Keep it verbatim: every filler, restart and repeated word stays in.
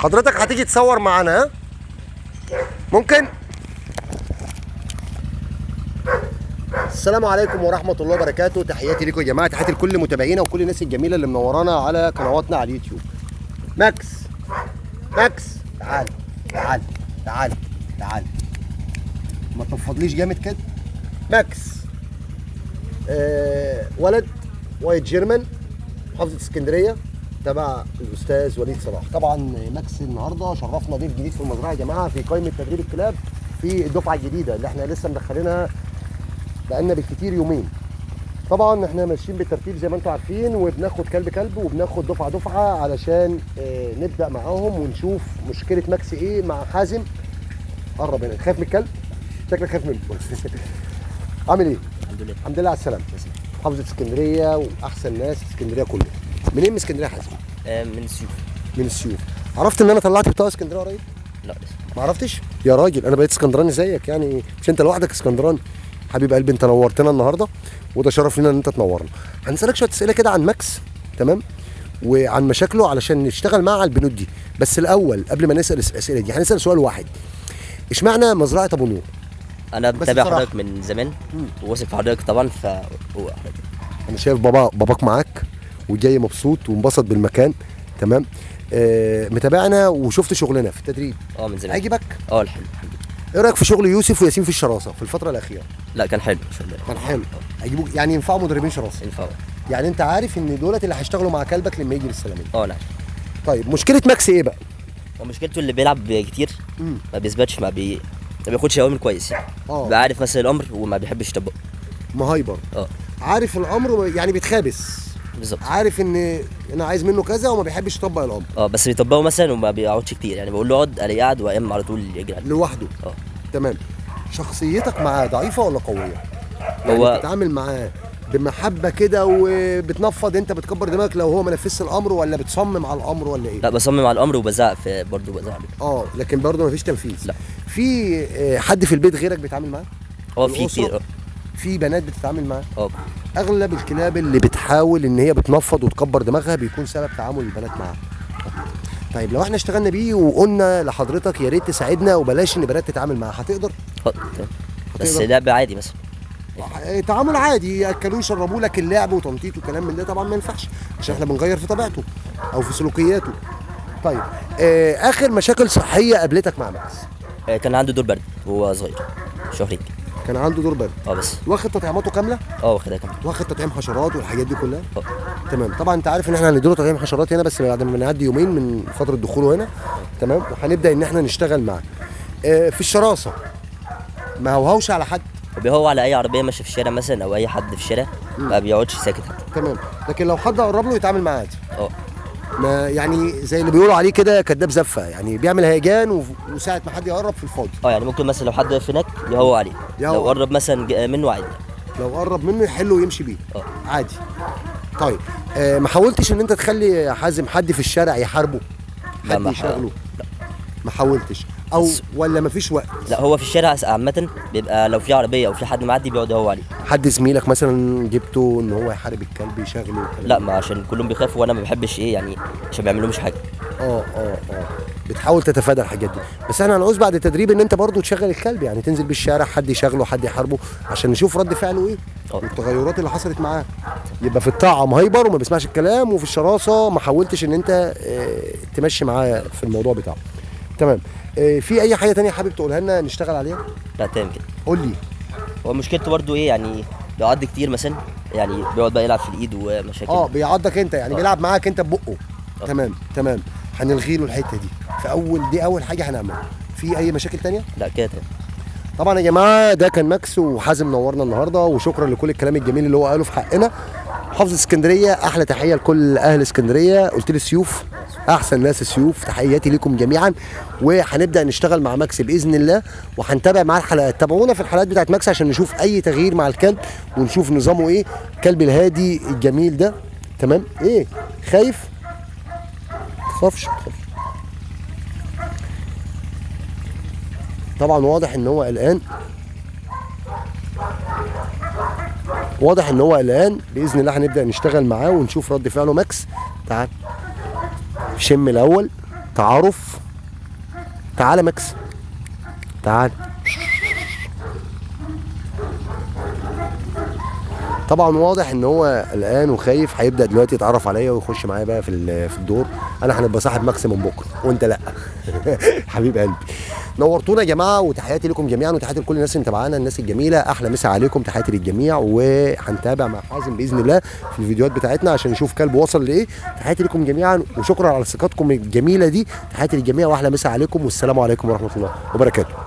حضرتك هتيجي تصور معانا ها؟ ممكن؟ السلام عليكم ورحمة الله وبركاته، تحياتي لكم يا جماعة، تحياتي لكل متابعينا وكل الناس الجميلة اللي منورانا على قنواتنا على اليوتيوب. ماكس ماكس تعال تعال تعال تعال، ما تنفضليش جامد كده. ماكس آه ولد وايت جيرمان، محافظة اسكندرية، تبع الاستاذ وليد صلاح. طبعا ماكس النهارده شرفنا ضيف جديد في المزرعه يا جماعه في قائمه تدريب الكلاب في الدفعه الجديده اللي احنا لسه مدخلينها بقالنا بالكتير يومين. طبعا احنا ماشيين بالترتيب زي ما انتم عارفين، وبناخد كلب كلب وبناخد دفعه دفعه علشان اه نبدا معاهم ونشوف مشكله ماكس ايه مع حازم. قرب هنا، خايف من الكلب؟ شكلك خايف منه. عامل ايه؟ الحمد لله. الحمد لله على السلامه. محافظه اسكندريه واحسن ناس في اسكندريه كلها. منين من اسكندريه يا حازم؟ آه من السيوف. من السيوف. عرفت ان انا طلعت بطاقه اسكندريه قريب؟ لا لسه. ما عرفتش؟ يا راجل انا بقيت اسكندراني زيك، يعني مش انت لوحدك اسكندراني. حبيب قلبي انت نورتنا النهارده وده شرف لنا ان انت تنورنا. هنسالك شويه اسئله كده عن ماكس، تمام؟ وعن مشاكله علشان نشتغل معاه على البنود دي. بس الاول قبل ما نسال الاسئله دي هنسال سؤال واحد. اشمعنى مزرعه ابو نور؟ انا بتابع بصراحة. حضرتك من زمان وواثق في حضرتك طبعا. ف انا شايف بابا باباك معاك وجاي مبسوط وانبسط بالمكان، تمام؟ آه متابعنا وشفت شغلنا في التدريب. اه من زمان. عجبك؟ اه الحلو الحمد لله. ايه رايك في شغل يوسف وياسين في الشراسه في الفتره الاخيره؟ لا كان حلو ان شاء الله. كان حلو. هيجيبوك يعني ينفعوا مدربين شراسه؟ ينفع. يعني انت عارف ان دولت اللي هيشتغلوا مع كلبك لما يجي للسلاميه. اه نعم. طيب مشكله ماكس ايه بقى؟ ومشكلته اللي بيلعب كتير، مم. ما بيثبتش، ما بي ما بياخدش اوامر كويس يعني. اه بيبقى عارف مثلا الامر وما بيحبش يطبقه. مهايبر. اه عارف الامر يعني بيتخابس. بالظبط. عارف ان انا عايز منه كذا وما بيحبش يطبق الامر. اه بس بيطبقه مثلا وما بيقعدش كتير، يعني بقول له اقعد الاقيه قاعد وقام على طول يجري عليه لوحده. اه. تمام. شخصيتك معاه ضعيفه ولا قويه؟ يعني هو بتتعامل معاه بمحبه كده وبتنفض، انت بتكبر دماغك لو هو ما نفذش الامر، ولا بتصمم على الامر ولا ايه؟ لا بصمم على الامر وبزعق في برضه بزعق عليه. اه لكن برضه ما فيش تنفيذ. لا. في آه، حد في البيت غيرك بيتعامل معاه؟ اه في الأسرة؟ كتير اه. في بنات بتتعامل معاه؟ اه اغلب الكلاب اللي بتحاول ان هي بتنفض وتكبر دماغها بيكون سبب تعامل البنات معاها. طيب لو احنا اشتغلنا بيه وقلنا لحضرتك يا ريت تساعدنا وبلاش ان بنات تتعامل معاه، هتقدر؟ اه تمام. بس هتقدر؟ لعب عادي مثلا. آه، تعامل عادي، ياكلوه يشربوه، لكن لعب وتنطيط وكلام من ده طبعا ما ينفعش عشان احنا بنغير في طبيعته او في سلوكياته. طيب آه اخر مشاكل صحيه قابلتك مع ماكس؟ آه كان عنده دور برد وهو صغير، شهرين. كان عنده دور برد. اه بس. واخد تطعيماته كامله؟ اه واخدها كمان. واخد تطعيم حشرات والحاجات دي كلها؟ اه. تمام. طبعا انت عارف ان احنا هنديله تطعيم حشرات هنا بس بعد ما نعدي يومين من فتره دخوله هنا، تمام؟ وهنبدا ان احنا نشتغل معاه. آه في الشراسه ما هوهوش على حد؟ وبيهو على اي عربيه ماشيه في الشارع مثلا او اي حد في الشارع، ما بيقعدش ساكت حتى. تمام. لكن لو حد قرب له يتعامل معاه عادي؟ اه. ما يعني زي اللي بيقولوا عليه كده كداب زفه، يعني بيعمل هيجان و- وساعه ما حد يقرب في الفاضي. اه يعني ممكن مثلا لو حد واقف هناك يهو عليه، يهو. لو قرب مثلا ج- منه عادي. لو قرب منه يحله ويمشي بيه اه. عادي. طيب آه ما حاولتش ان انت تخلي يا حازم حد في الشارع يحاربه؟ لا، حد ما يشغله؟ لا. ما حاولتش او بس- ولا ما فيش وقت؟ لا هو في الشارع عامه بيبقى لو في عربيه او في حد معدي بيقعد يهو عليه. حد زميلك مثلا جبته ان هو يحارب الكلب يشغله والكلام لا ده؟ ما عشان كلهم بيخافوا وانا ما بحبش ايه يعني عشان ما يعملوش حاجه. اه اه اه بتحاول تتفادى الحاجات دي. بس احنا هنعوز بعد التدريب ان انت برضو تشغل الكلب، يعني تنزل بالشارع حد يشغله حد يحاربه عشان نشوف رد فعله ايه اه. والتغيرات اللي حصلت معاه. يبقى في الطاعه مهيبر وما بيسمعش الكلام، وفي الشراسه ما حاولتش ان انت اه تمشي معاه في الموضوع بتاعه. تمام. اه في اي حاجه تانية حابب تقولها لنا نشتغل عليها؟ لا تمام كده. قول لي. هو مشكلته برضو ايه يعني بيقعد كتير مثلا، يعني بيقعد بقى يلعب في الايد ومشاكل. اه بيعضك انت يعني؟ آه. بيلعب معاك انت ببقه؟ آه. تمام تمام. هنلغي له الحته دي في اول، دي اول حاجه هنعملها. في اي مشاكل تانية؟ لا كده تمام. طبعا يا جماعه ده كان ماكس وحازم نورنا النهارده، وشكرا لكل الكلام الجميل اللي هو قاله في حقنا. محافظه اسكندريه احلى تحيه لكل اهل اسكندريه. قلت لي السيوف احسن ناس السيوف، تحياتي ليكم جميعا. وهنبدا نشتغل مع ماكس باذن الله وهنتابع معاه الحلقات. تابعونا في الحلقات بتاعت ماكس عشان نشوف اي تغيير مع الكلب ونشوف نظامه ايه. الكلب الهادي الجميل ده، تمام؟ ايه خايف؟ ما تخافش ما تخافش. طبعا واضح ان هو قلقان، واضح ان هو قلقان. باذن الله هنبدا نشتغل معاه ونشوف رد فعله. ماكس تعال شم الاول تعارف. تعالى ماكس، تعال. طبعا واضح ان هو قلقان وخايف، هيبدا دلوقتي يتعرف عليا ويخش معايا بقى في في الدور. انا هنبقى صاحب ماكس من بكره وانت لا. حبيب قلبي، نورتونا يا جماعه، وتحياتي لكم جميعا، وتحياتي لكل الناس اللي متابعانا، الناس الجميله. احلى مسا عليكم، تحياتي للجميع، وهنتابع مع حازم باذن الله في الفيديوهات بتاعتنا عشان نشوف كلب وصل لايه. تحياتي لكم جميعا، وشكرا على ثقتكم الجميله دي. تحياتي للجميع، واحلى مسا عليكم، والسلام عليكم ورحمه الله وبركاته.